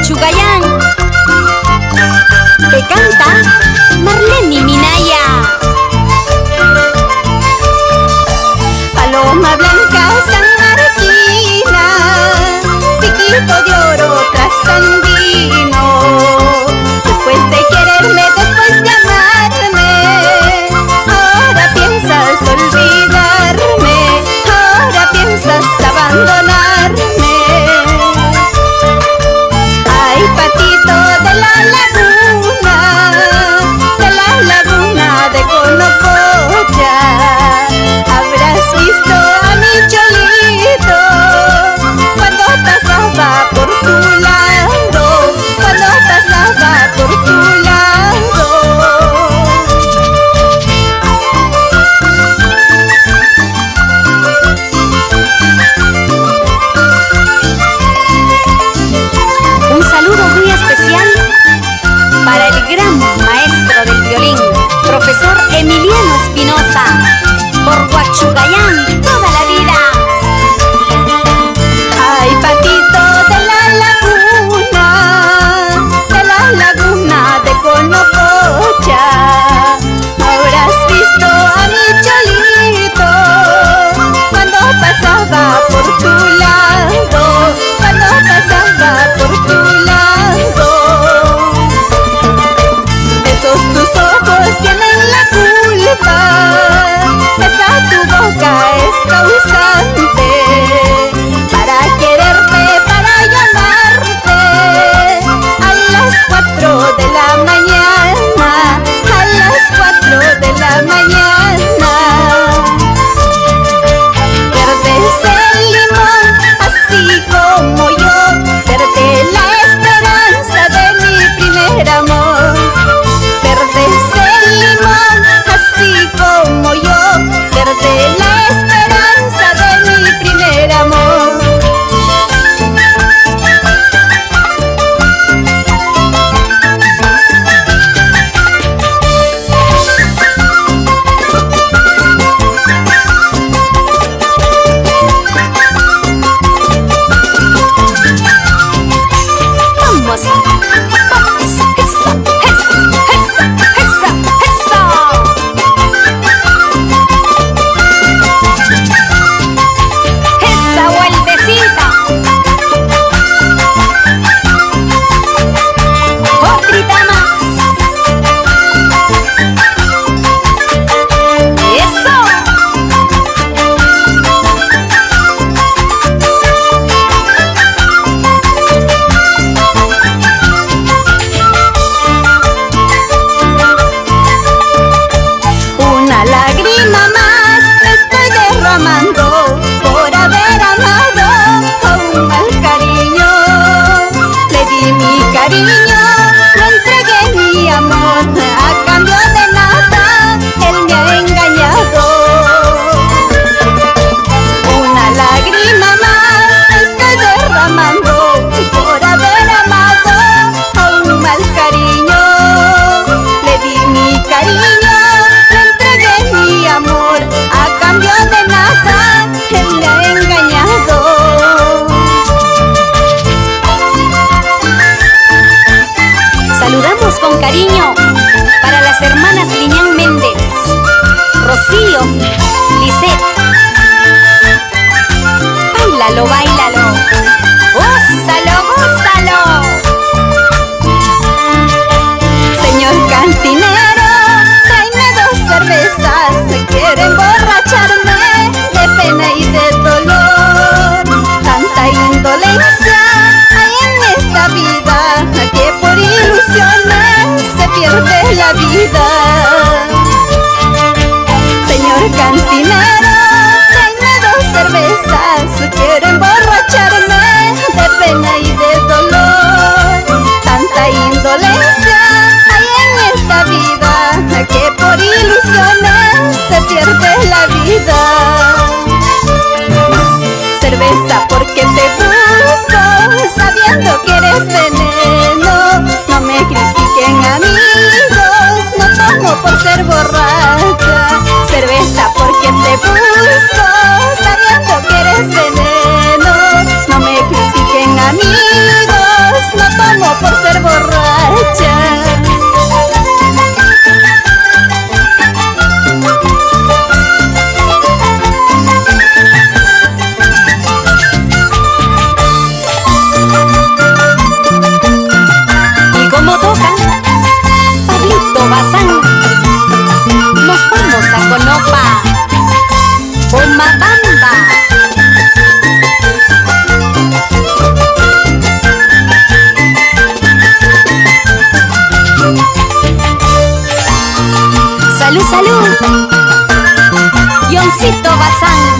Huachugayán, que canta Marlene Minaya. Paloma blanca San Marquina, piquito de oro trasandino. Después de quererme, después de amarme, ahora piensas olvidarme, ahora piensas abandonarme. Ay, patito de la laguna de Conococha, habrás visto a mi cholito cuando pasaba por tu lado, cuando pasaba por tu lado. Un saludo muy especial para el gran maestro del violín, profesor Emiliano Espinosa, por Huachugayán toda la vida. Ay, patito de la laguna de Conococha, habrás visto a mi cholito cuando pasaba por tu lado, cuando pasaba por tu lado. Esos tus ojos tienen la culpa, esa tu boca es causante para quererte, para llamarte a las 4 de la mañana, a las 4 de la mañana. Pierdes el limón así como yo, perdí la esperanza de mi primer amor. Pierdes el limón así como yo, perdí la esperanza de mi primer amor. Vamos, vamos, esa, esa vueltecita. Otrita más. Eso. Una lágrima más me estoy derramando por haber amado a un mal cariño. Le di mi cariño, le entregué mi amor, a cambio de nada él me ha engañado. Una lágrima más me estoy derramando por haber amado a un mal cariño. Le di mi cariño, le entregué mi amor, a cambio de nada él me ha engañado. Saludamos con cariño para las hermanas Liñán Méndez, Rocío, Lisette. Báilalo, báilalo, gózalo, gózalo. Señor cantinero, tráeme 2 cervezas, quiero emborracharme de pena y de dolor. Tanta indolencia hay en esta vida, que por ilusiones se pierde la vida. Señor cantinero, tráeme 2 cervezas, quiero emborracharme de pena y de dolor. Tanta indolencia hay en esta vida, que por ilusiones se pierde la vida. Cerveza porque te busco, sabiendo que eres veneno. No me critiquen amigos, no tomo por ser borracha. Cerveza porque te busco, sabiendo que eres veneno. No me critiquen amigos, no tomo Salud, salud. Yoncito Bazán.